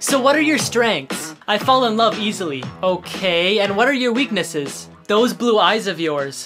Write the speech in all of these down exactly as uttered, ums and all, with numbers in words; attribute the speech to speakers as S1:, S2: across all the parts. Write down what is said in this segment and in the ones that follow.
S1: So what are your strengths? I fall in love easily. Okay, and what are your weaknesses? Those blue eyes of yours.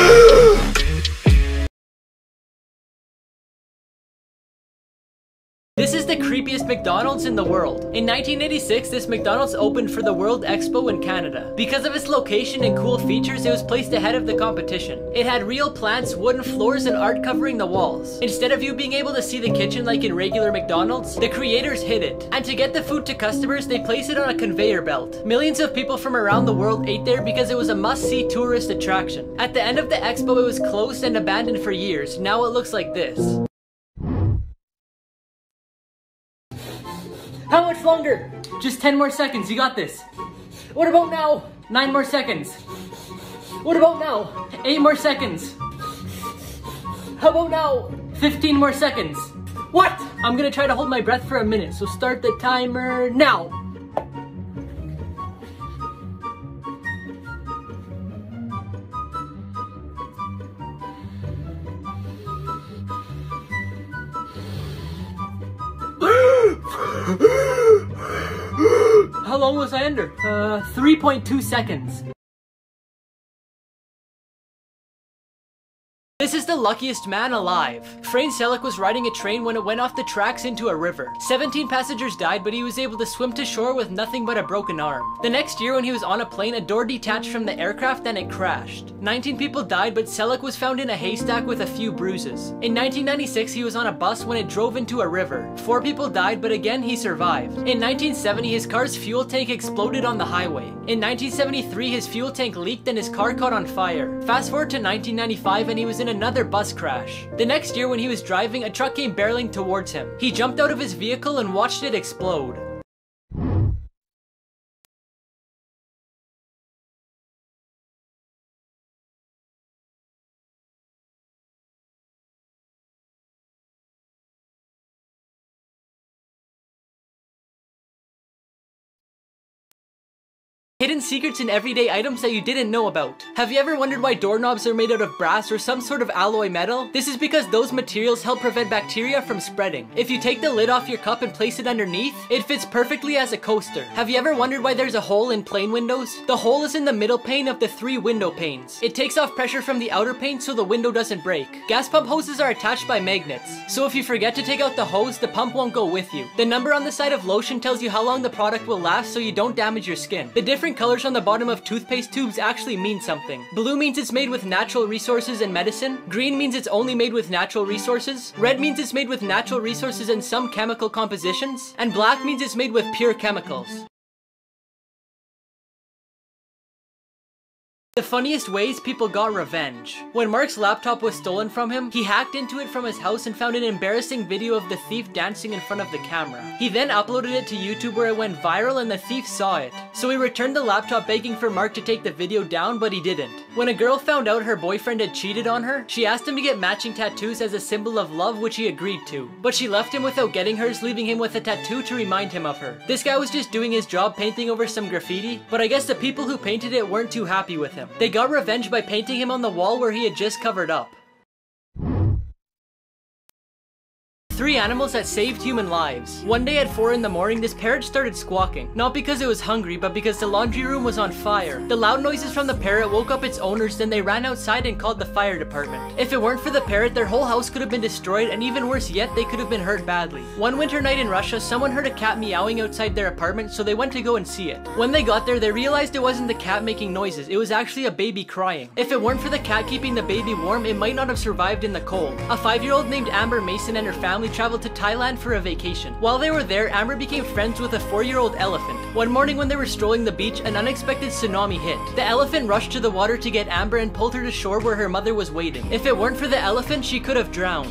S1: This is the creepiest McDonald's in the world. In nineteen eighty-six, this McDonald's opened for the World Expo in Canada. Because of its location and cool features, it was placed ahead of the competition. It had real plants, wooden floors, and art covering the walls. Instead of you being able to see the kitchen like in regular McDonald's, the creators hid it. And to get the food to customers, they placed it on a conveyor belt. Millions of people from around the world ate there because it was a must-see tourist attraction. At the end of the expo, it was closed and abandoned for years. Now it looks like this. How much longer? Just ten more seconds, you got this. What about now? Nine more seconds. What about now? Eight more seconds. How about now? Fifteen more seconds. What? I'm gonna try to hold my breath for a minute, so start the timer now. How long was I under? Uh, three point two seconds. This is the luckiest man alive. Frank Selleck was riding a train when it went off the tracks into a river. seventeen passengers died, but he was able to swim to shore with nothing but a broken arm. The next year when he was on a plane, a door detached from the aircraft and it crashed. nineteen people died, but Selleck was found in a haystack with a few bruises. In nineteen ninety-six, he was on a bus when it drove into a river. Four people died, but again he survived. In nineteen seventy, his car's fuel tank exploded on the highway. In nineteen seventy-three, his fuel tank leaked and his car caught on fire. Fast forward to nineteen ninety-five and he was in another bus crash. The next year when he was driving, a truck came barreling towards him. He jumped out of his vehicle and watched it explode. Hidden secrets in everyday items that you didn't know about. Have you ever wondered why doorknobs are made out of brass or some sort of alloy metal? This is because those materials help prevent bacteria from spreading. If you take the lid off your cup and place it underneath, it fits perfectly as a coaster. Have you ever wondered why there's a hole in plane windows? The hole is in the middle pane of the three window panes. It takes off pressure from the outer pane so the window doesn't break. Gas pump hoses are attached by magnets, so if you forget to take out the hose, the pump won't go with you. The number on the side of lotion tells you how long the product will last so you don't damage your skin. The different colors on the bottom of toothpaste tubes actually mean something. Blue means it's made with natural resources and medicine. Green means it's only made with natural resources. Red means it's made with natural resources and some chemical compositions. And black means it's made with pure chemicals. The funniest ways people got revenge. When Mark's laptop was stolen from him, he hacked into it from his house and found an embarrassing video of the thief dancing in front of the camera. He then uploaded it to YouTube where it went viral and the thief saw it. So he returned the laptop begging for Mark to take the video down, but he didn't. When a girl found out her boyfriend had cheated on her, she asked him to get matching tattoos as a symbol of love, which he agreed to. But she left him without getting hers, leaving him with a tattoo to remind him of her. This guy was just doing his job painting over some graffiti, but I guess the people who painted it weren't too happy with him. They got revenge by painting him on the wall where he had just covered up. Three animals that saved human lives. One day at four in the morning, this parrot started squawking. Not because it was hungry, but because the laundry room was on fire. The loud noises from the parrot woke up its owners, then they ran outside and called the fire department. If it weren't for the parrot, their whole house could have been destroyed, and even worse yet, they could have been hurt badly. One winter night in Russia, someone heard a cat meowing outside their apartment, so they went to go and see it. When they got there, they realized it wasn't the cat making noises, it was actually a baby crying. If it weren't for the cat keeping the baby warm, it might not have survived in the cold. A five-year-old named Amber Mason and her family traveled to Thailand for a vacation. While they were there, Amber became friends with a four-year-old elephant. One morning when they were strolling the beach, an unexpected tsunami hit. The elephant rushed to the water to get Amber and pulled her to shore where her mother was waiting. If it weren't for the elephant, she could have drowned.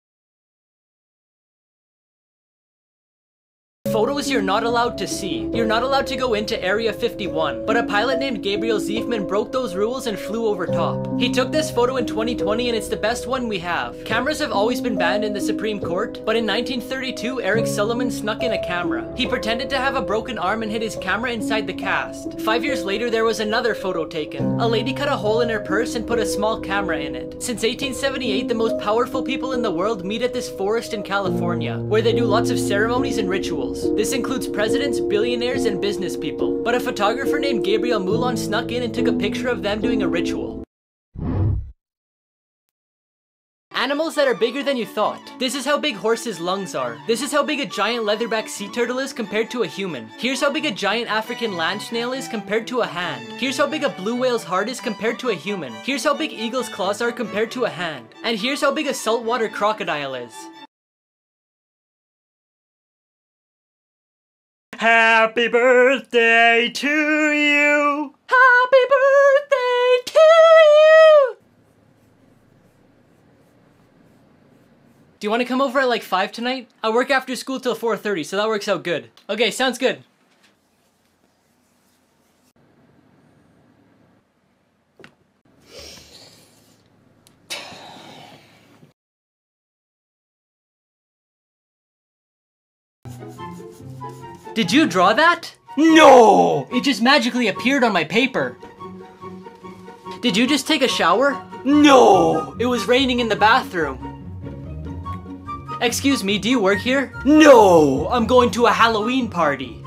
S1: Photos you're not allowed to see. You're not allowed to go into Area fifty-one, but a pilot named Gabriel Ziefman broke those rules and flew over top. He took this photo in twenty twenty and it's the best one we have. Cameras have always been banned in the Supreme Court, but in nineteen thirty-two, Eric Sullivan snuck in a camera. He pretended to have a broken arm and hid his camera inside the cast. Five years later, there was another photo taken. A lady cut a hole in her purse and put a small camera in it. Since eighteen seventy-eight, the most powerful people in the world meet at this forest in California, where they do lots of ceremonies and rituals. animals. This includes presidents, billionaires, and business people. But a photographer named Gabriel Moulon snuck in and took a picture of them doing a ritual. Animals that are bigger than you thought. This is how big horses' lungs are. This is how big a giant leatherback sea turtle is compared to a human. Here's how big a giant African land snail is compared to a hand. Here's how big a blue whale's heart is compared to a human. Here's how big eagle's claws are compared to a hand. And here's how big a saltwater crocodile is. Happy birthday to you! Happy birthday to you! Do you want to come over at like five tonight? I work after school till four thirty, so that works out good. Okay, sounds good. Did you draw that? No! It just magically appeared on my paper. Did you just take a shower? No! It was raining in the bathroom. Excuse me, do you work here? No! I'm going to a Halloween party.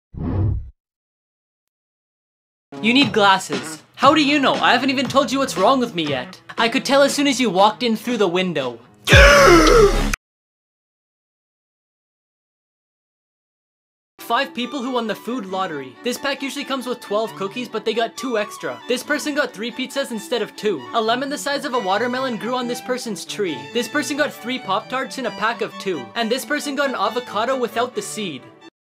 S1: You need glasses. How do you know? I haven't even told you what's wrong with me yet. I could tell as soon as you walked in through the window. Five people who won the food lottery. This pack usually comes with twelve cookies, but they got two extra. This person got three pizzas instead of two. A lemon the size of a watermelon grew on this person's tree. This person got three Pop-Tarts in a pack of two. And this person got an avocado without the seed.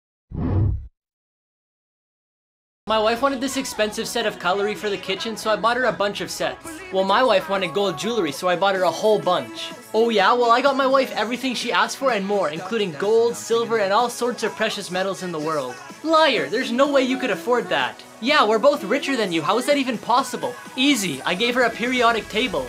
S1: My wife wanted this expensive set of cutlery for the kitchen, so I bought her a bunch of sets. Well, my wife wanted gold jewelry, so I bought her a whole bunch. Oh yeah, well I got my wife everything she asked for and more, including gold, silver, and all sorts of precious metals in the world. Liar, there's no way you could afford that. Yeah, we're both richer than you, how is that even possible? Easy, I gave her a periodic table.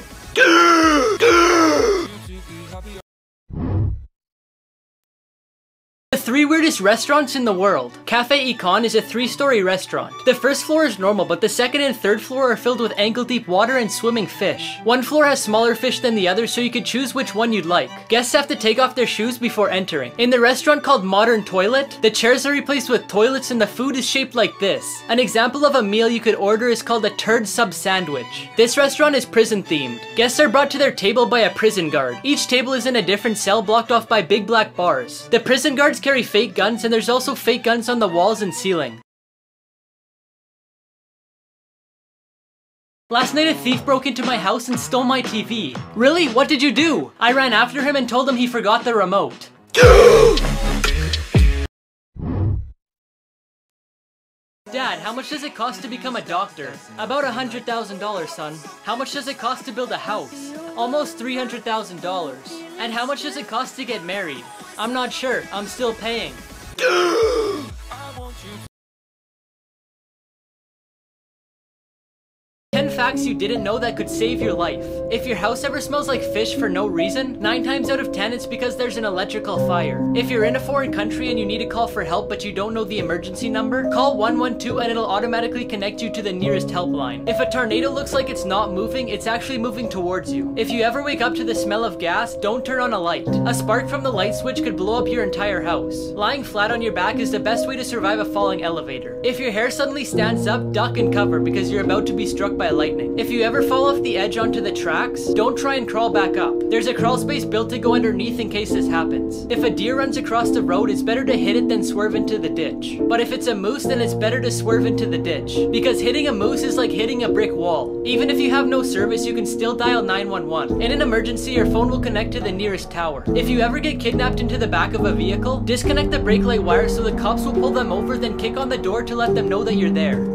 S1: The three weirdest restaurants in the world. Cafe Econ is a three-story restaurant. The first floor is normal, but the second and third floor are filled with ankle-deep water and swimming fish. One floor has smaller fish than the other, so you could choose which one you'd like. Guests have to take off their shoes before entering. In the restaurant called Modern Toilet, the chairs are replaced with toilets and the food is shaped like this. An example of a meal you could order is called a turd sub sandwich. This restaurant is prison-themed. Guests are brought to their table by a prison guard. Each table is in a different cell blocked off by big black bars. The prison guards carry fake guns, and there's also fake guns on the walls and ceiling. Last night a thief broke into my house and stole my T V. Really? What did you do? I ran after him and told him he forgot the remote. Dad, how much does it cost to become a doctor? About a hundred thousand dollars, son. How much does it cost to build a house? Almost three hundred thousand dollars. And how much does it cost to get married? I'm not sure. I'm still paying. ten facts you didn't know that could save your life. If your house ever smells like fish for no reason, nine times out of ten it's because there's an electrical fire. If you're in a foreign country and you need to call for help but you don't know the emergency number, call one one two and it'll automatically connect you to the nearest helpline. If a tornado looks like it's not moving, it's actually moving towards you. If you ever wake up to the smell of gas, don't turn on a light. A spark from the light switch could blow up your entire house. Lying flat on your back is the best way to survive a falling elevator. If your hair suddenly stands up, duck and cover because you're about to be struck by lightning. If you ever fall off the edge onto the tracks, don't try and crawl back up. There's a crawl space built to go underneath in case this happens. If a deer runs across the road, it's better to hit it than swerve into the ditch. But if it's a moose, then it's better to swerve into the ditch. Because hitting a moose is like hitting a brick wall. Even if you have no service, you can still dial nine one one. In an emergency, your phone will connect to the nearest tower. If you ever get kidnapped into the back of a vehicle, disconnect the brake light wire so the cops will pull them over, then kick on the door to let them know that you're there.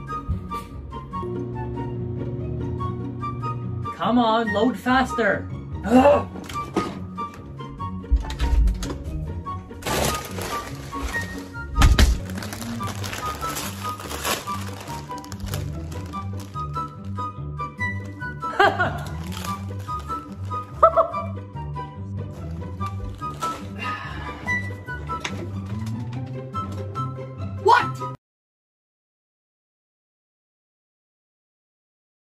S1: Come on, load faster. Haha!